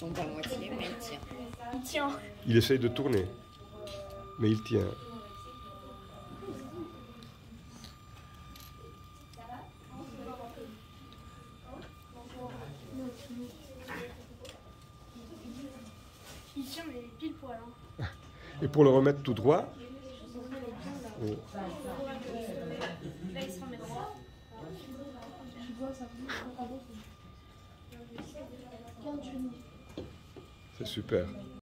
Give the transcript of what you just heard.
tombe à moitié, mais il tient. Il tient. Il essaye de tourner, mais il tient. Il tient, mais pile poil. Hein. Et pour le remettre tout droit, oh, Là, il se remet droit. c'est super.